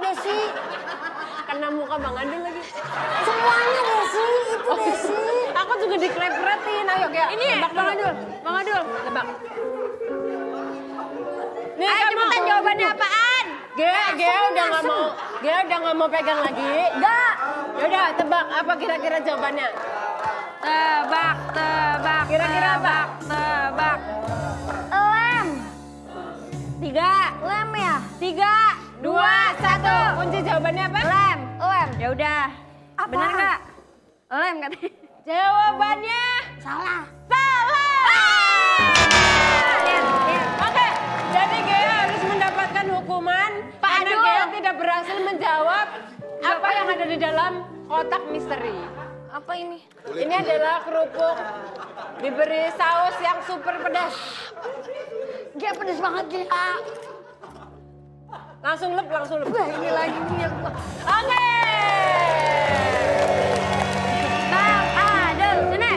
Desi. Kena muka Bang Adul lagi. Semuanya Desi, itu Desi. Aku juga diklepretin. Ayo Gea, Ini tebak Bang Adul. Bang Adul, tebak. Nih Ayo kamu. cepetan jawabannya apaan? Gea udah nggak mau pegang lagi. Enggak. Yaudah, tebak apa kira-kira jawabannya? Tebak. Kira-kira apa? Tebak. Lem. 3, Lem ya? 3, 2, 1. Kunci jawabannya apa? Lem. Lem. Ya udah. Apaan? Bener nggak? Lem katanya. Jawabannya Salah. Oke, jadi Gea harus mendapatkan hukuman karena Adul. Gea tidak berhasil menjawab apa yang ada di dalam kotak misteri. Apa ini? Ini adalah kerupuk diberi saus yang super pedas. Dia pedes banget dia. Langsung lep. Wah, ini lagi nih yang gua. Oke. Bang Adul, sini.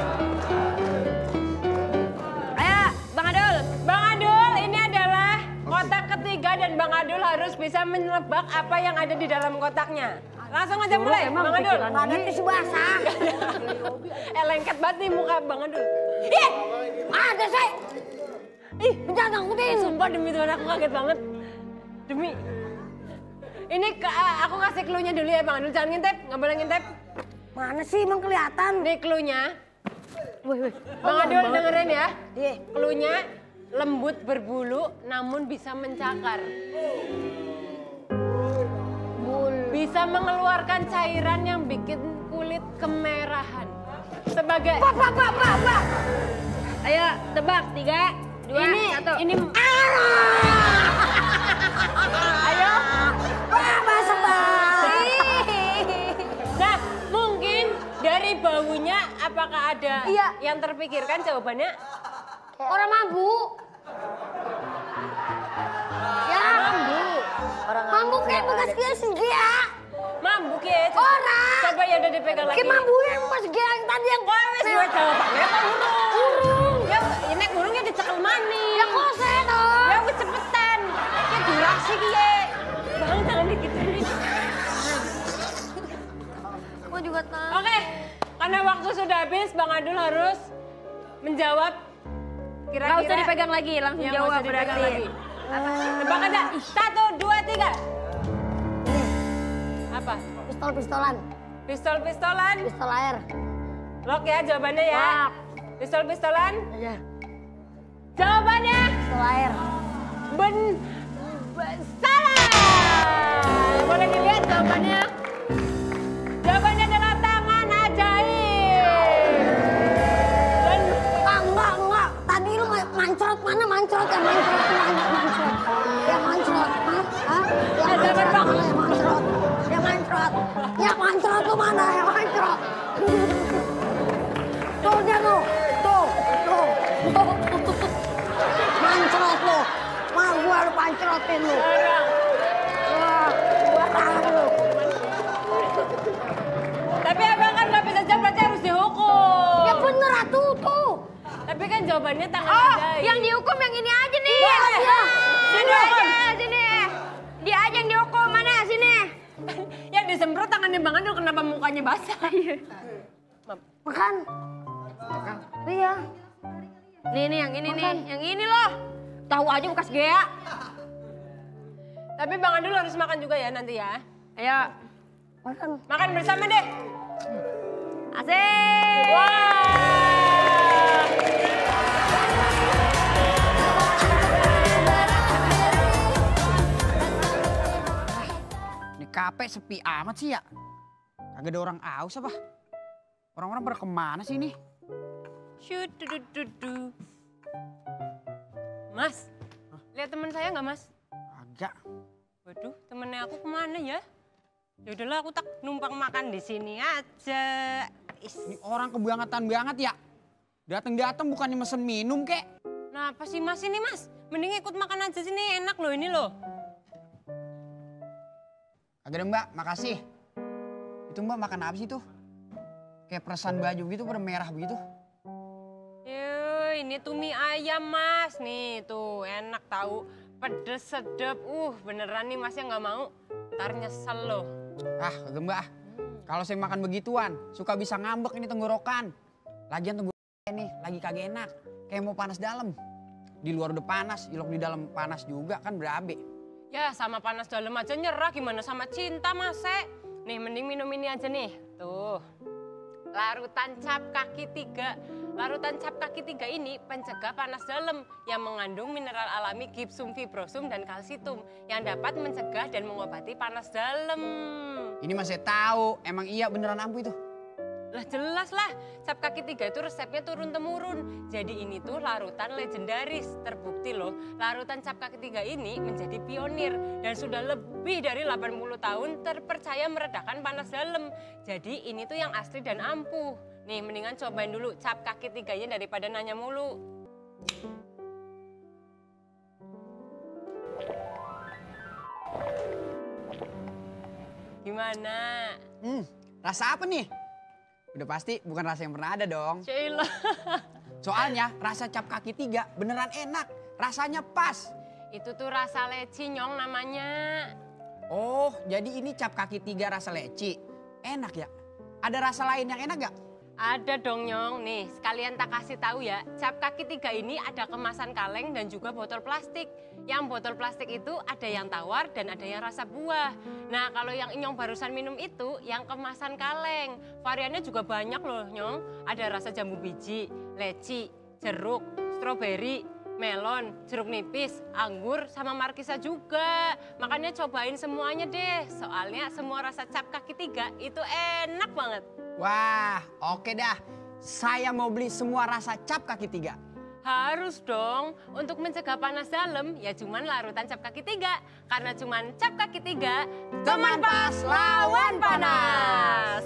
Ayo, Bang Adul. Bang Adul, ini adalah kotak ketiga dan Bang Adul harus bisa menebak apa yang ada di dalam kotaknya. Langsung aja mulai, Bang Adul. Nggak ada tisu basah. Lengket banget nih muka Bang Adul. Ih, ada sih. Ih, jangan takutin. Sumpah demi Tuhan aku kaget banget. Demi. Ini aku kasih clue-nya dulu ya Bang Adul. Jangan ngintip, nggak boleh ngintip. Mana sih emang kelihatan? Nih clue-nya. Wih. Bang Adul dengerin ya. Iya. Clue-nya lembut berbulu namun bisa mencakar. Bisa mengeluarkan cairan yang bikin kulit kemerahan. Sebagai Pak. Ayo, tebak. 3, 2, 1. ini ayo. Wah, basah banget. Nah, mungkin dari baunya apakah ada Iya. yang terpikirkan jawabannya? Orang mabuk. Ya. Mabuk kayak bekas dia sih dia. Mabuk ya. Orang. Coba ya udah dipegang lagi. Kayak mabuk yang pas dia yang tadi yang Wes gue jawabannya apa urung? Ya ini urungnya dicekel mani. Ya kose dong. Ya wes cepetan. Ya durasi kiye. Bang jangan digituin. Gua juga tahu. Oke, karena waktu sudah habis, Bang Adul harus menjawab kira-kira. Nggak usah dipegang lagi, langsung Ya, jawab nggak usah dipegang berarti. lagi. Tebak aja. 1, 2, 3. Apa? Pistol-pistolan. Pistol-pistolan. Pistol air. Lock ya jawabannya ya. Lock. Pistol-pistolan. Aja. Jawabannya Pistol air. salah. Boleh dilihat jawabannya. Jawabannya adalah tangan ajaib. Dan Enggak. Tadi lu mancrot mana mancrot ya mancrot. Ya mancrot. Hah? Ya mancrot. Ya mancrot. Ya mancrot. Ya mancrot lu mana? Ya mancrot. Tuh dia tuh. Tuh. Mancrot lu. Mau gua lu pancrotin lu. Wah, gua tahan lu. tapi abang kan nggak bisa jawab, berarti harus dihukum. Ya bener atuh tuh. Tapi kan jawabannya tangan Oh, ajaib. yang dihukum yang ini aja nih. Boleh. Sini aja, sini. Dia aja yang dihukum, mana? Sini. Yang disemprot tangannya Bang Adul, kenapa mukanya basah? Makan. Iya. Nih, yang ini nih. Yang ini loh. Tahu aja bekas Gea. Tapi Bang Adul harus makan juga ya nanti ya. Ayo. Makan. Makan bersama deh. Asik. Wah. Ini kafe sepi amat sih ya. Kagak ada orang aus apa? Orang-orang pada kemana sih ini? Shoot, du. Mas, lihat teman saya nggak Mas? Agak. Waduh, temennya aku kemana ya? Ya udahlah, aku tak numpang makan di sini aja. Ini orang kebangetan banget ya. Datang-datang bukannya mesen minum kek. Nah, apa sih Mas ini Mas? Mending ikut makan aja sini, enak loh ini loh. Agak ada Mbak, makasih. Itu Mbak makan apa sih tuh? Kayak peresan baju gitu pada merah begitu. Ini tuh mie ayam Mas, nih tuh enak tahu, pedes sedep, beneran nih Masnya nggak mau. Ntar nyesel loh. Ah, kagak mbak. Kalau saya makan begituan, suka bisa ngambek ini tenggorokan. Lagian tenggorokan nih, lagi kagak enak. Kayak mau panas dalam. Di luar udah panas, ilok di dalam panas juga kan berabe. Ya sama panas dalam aja nyerah, gimana sama cinta Mase? Nih mending minum ini aja nih. Tuh, larutan cap kaki 3. Larutan cap kaki 3 ini pencegah panas dalam yang mengandung mineral alami gypsum, fibrosum, dan kalsitum yang dapat mencegah dan mengobati panas dalam. Ini masih tahu, emang iya beneran ampuh itu. Lah jelas lah, cap kaki 3 itu resepnya turun-temurun. Jadi ini tuh larutan legendaris. Terbukti loh, larutan cap kaki 3 ini menjadi pionir. Dan sudah lebih dari 80 tahun terpercaya meredakan panas dalam. Jadi ini tuh yang asli dan ampuh. Nih mendingan cobain dulu cap kaki 3-nya daripada nanya mulu. Gimana? Rasa apa nih? Udah pasti bukan rasa yang pernah ada dong. Sheila. Soalnya rasa cap kaki 3 beneran enak. Rasanya pas. Itu tuh rasa leci Nyong namanya. Oh, jadi ini cap kaki 3 rasa leci. Enak ya? Ada rasa lain yang enak gak? Ada dong Nyong, nih sekalian tak kasih tahu ya, cap kaki 3 ini ada kemasan kaleng dan juga botol plastik. Yang botol plastik itu ada yang tawar dan ada yang rasa buah. Nah kalau yang Nyong barusan minum itu yang kemasan kaleng. Variannya juga banyak loh Nyong, ada rasa jambu biji, leci, jeruk, stroberi, melon, jeruk nipis, anggur, sama markisa juga. Makanya cobain semuanya deh, soalnya semua rasa cap kaki 3 itu enak banget. Wah, oke dah. Saya mau beli semua rasa cap kaki 3. Harus dong, untuk mencegah panas dalam ya cuman larutan cap kaki 3. Karena cuman cap kaki 3, teman pas lawan panas.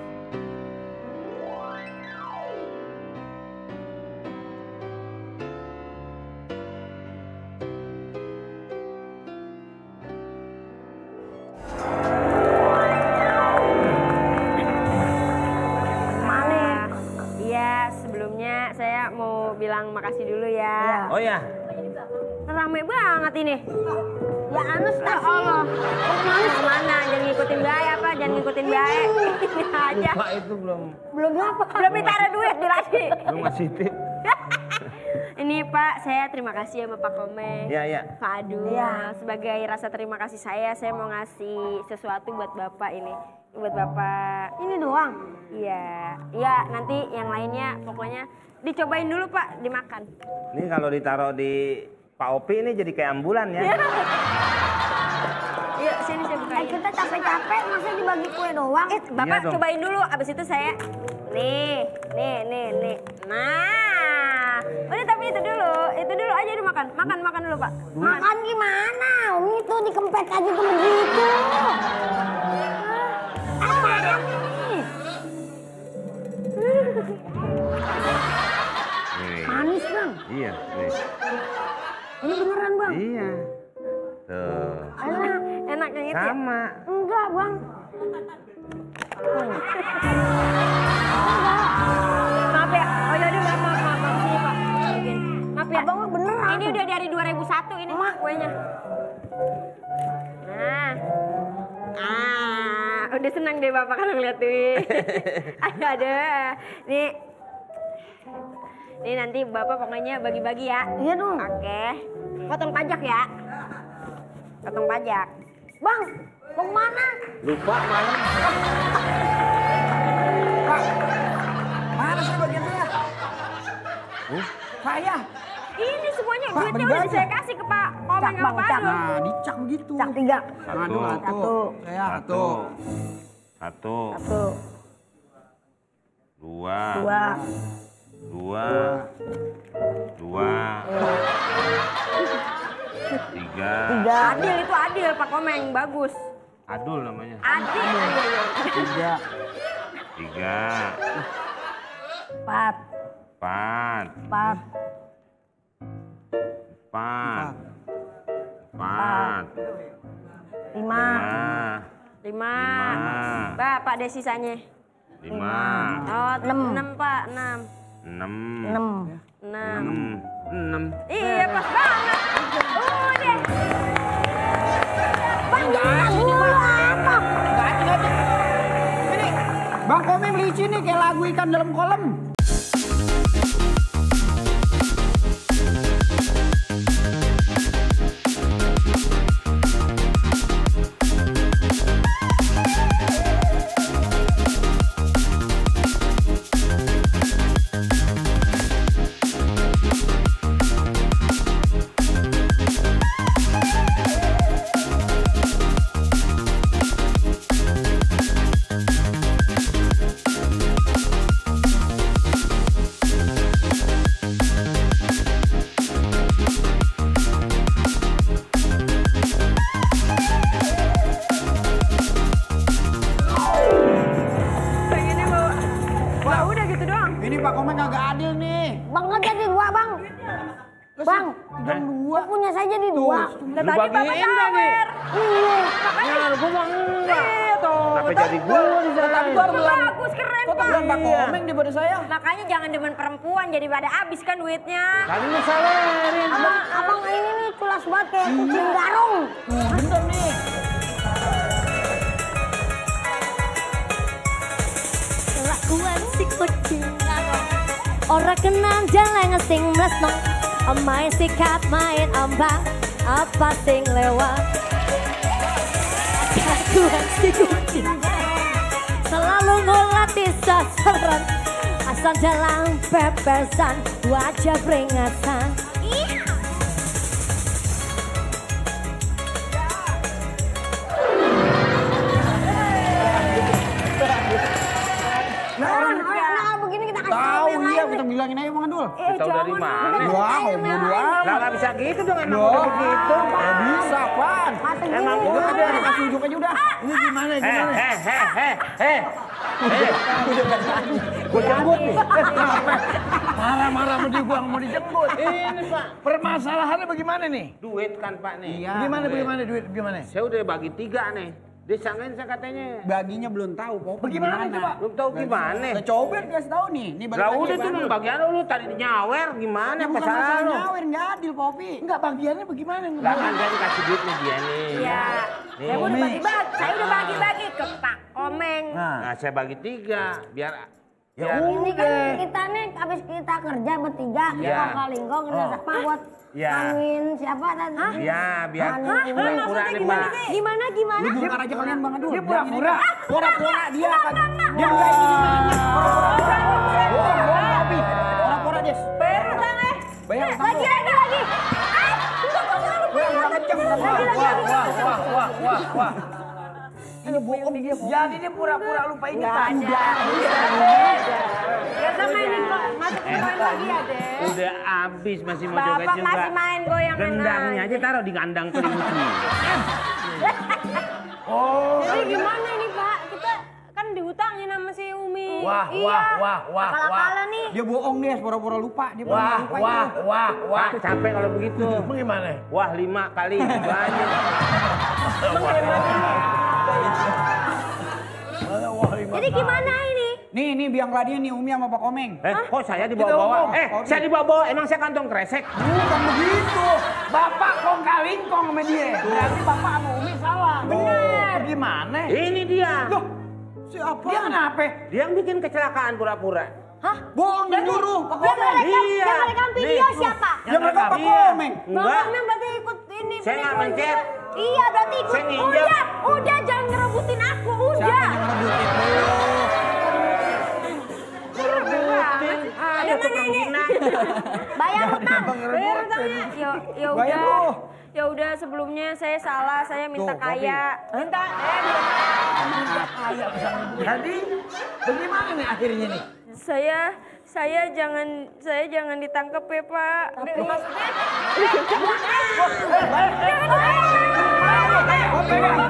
Saya mau bilang makasih dulu ya. Oh ya. Rame banget ini. Ya anu stasiun. Allah. Kemana? Jangan ngikutin bae apa? Jangan ngikutin bae. Ini aja. Pak itu belum Apa? Belum ditaruh duit di lagi. belum ngasih tip. Ini Pak, saya terima kasih sama Pak Komeng. Iya. Pak Adul. Iya. Sebagai rasa terima kasih saya mau ngasih sesuatu buat Bapak ini. Buat Bapak. Ini doang. Iya. Iya, nanti yang lainnya pokoknya dicobain dulu Pak, dimakan. Ini kalau ditaruh di Pak Opi ini jadi kayak ambulan ya. Yuk, sini saya bukain. Kita capek-capek masa dibagi kue doang. Bapak Iya dong. cobain dulu, abis itu saya nih. Nah, udah tapi itu dulu aja dimakan. Makan dulu Pak. Makan gimana? Itu dikempet aja tuh begitu. Apaan ini? Nih. Manis bang. Iya, nih. Ini beneran bang. Iya. Tuh. Alah, Enak yang itu ya? Sama. enggak bang. Maaf ya, oh yaudah maaf. Sini Pak. Maaf ya. Abang mah beneran. Ini udah dari 2001 ini kuenya. Nah. Udah senang deh Bapak kalau ngeliat duit. Ada. Nih nanti Bapak pokoknya bagi-bagi ya. Iya dong. Oke. Potong pajak ya. Potong pajak. Bang, mau kemana? Lupa malam. Mana sih bagian saya? Saya. Ini semuanya Pak, duitnya bagi udah aja. saya kasih ke Pak Komeng Cak, sama Bang, Pak cak. Adul. Nah, dicak begitu. Cak 3. Aduh, Satu. Saya Satu. Satu. Dua. Tiga. Adil itu adil Pak Komeng, bagus. Adul namanya. Adil. Tiga. 4. 5. 5. Pak ada sisanya. 5. Oh, 6 Pak, 6. 6. Iya pas banget. Udah. Bang, jangan dulu. Komeng licin nih kayak lagu ikan dalam kolam. Ini Pak Komeng agak adil nih. Bang nggak jadi 2 bang. Bang, Jam 2. punya saya jadi 2. Lu bagiin lagi. Iya. Ya, gua mah enggak. tuh. Kenapa jadi gua di sana? Tapi baru bagus, keren Kok Pak. bilang Pak Komeng daripada saya? Makanya jangan demen perempuan, jadi pada habis kan duitnya. Kali lu sawerin. Abang ini nih culas banget kayak kucing garung. Bener nih. Kelakuan si kucing garong, orang kenal jalan sing mlesno, main sikat main ombak, apa sing lewat. Kelakuan si kucing garong, selalu ngelatih sasaran, asal jalan pepesan, wajah peringatan. Nah, begini kita kasih Tahu yang iya lain kita nih. bilangin aja Bang Adul. Tahu dari mana? Wow, bodo amat. Lah nggak bisa gitu dong, emang Loh, udah begitu. ya bisa, Pan. Masa Emang gini udah, gimana? Kasih unjuk aja udah. Ini gimana, gimana? Gue jemput nih. Marah-marah sama dia, gua nggak mau dijemput. Ini Pak, Permasalahannya bagaimana nih? duit kan Pak nih. Iya. Bagaimana duit, gimana? Saya udah bagi 3 nih. Disangkain saya katanya. Baginya belum tahu, Pok. Bagaimana coba? Lu tahu gimana? Nah, coba kasih tahu nih. Nih balik Lah lagi, udah tuh Bang. bagian lu tadi nyawer gimana Ini bukan masalah masalah lu? nyawer, nggak adil, Popi. Enggak, bagiannya bagaimana? Lah kan saya dikasih duit nih dia nih. Iya. Nih. Saya udah bagi-bagi, saya udah bagi-bagi ke Pak Komeng. Nah, saya bagi 3 biar Ini kan kita nih habis kita kerja bertiga, Iya. Lingkong kerja sama buat Iya. manuin siapa tadi? ya biar Hah? pura-pura nih Mbak. Gimana? Lu bongkar aja kalian Bang Adul. Dia pura-pura. Pura-pura dia kan. Dia enggak ini gimana? Pura-pura. Bohong, Popi. Pura-pura, Des. Bayar utang Bayar utang lu. lagi. Wah, udah kenceng. Wah. Ini bohong dia. Jadi dia pura-pura lupa ingatan. Ya sama ini kok, masuk main lagi ya deh. Udah habis masih mau Bapak joget juga. masih main goyangan Gendangnya aja taruh di kandang kelinci. Jadi gimana nih Pak? Kita kan dihutangin sama si Umi. Wah. Kala-kala nih. Dia bohong, Des. Pura-pura lupa. Dia pura-pura lupa. Wah, capek kalau begitu. Bagaimana? Wah, 5 kali itu aja. Jadi gimana ini? Nih biang gladinya nih Umi sama Pak Komeng. Kok saya dibawa-bawa? Saya dibawa-bawa, emang saya kantong kresek? Bukan begitu. Bapak kong kalingkong sama dia. Berarti bapak sama Umi salah. Bener. Gimana? Ini dia. Loh, siapa? Dia kenapa? Dia yang bikin kecelakaan pura-pura. Bohong dia nyuruh Pak Yang Komeng. Iya. yang rekam video Nih. siapa? Yang rekam Pak Iya. Komeng. Bang Enggak. Komeng berarti ikut ini. Saya nggak penipuan mencet. juga. Iya berarti ikut. Saya nginjak. Udah jangan ngerebutin aku, Siapa udah. yang ngerebutin lu? Ada tukang hina. Bayar utang. Bayar utangnya. Ya Bayar udah. lu. Ya udah sebelumnya saya salah, saya minta Tuh, kaya. Minta Jadi bagaimana nih akhirnya nih? saya jangan ditangkap ya, Pak. Maksudnya? Pegang.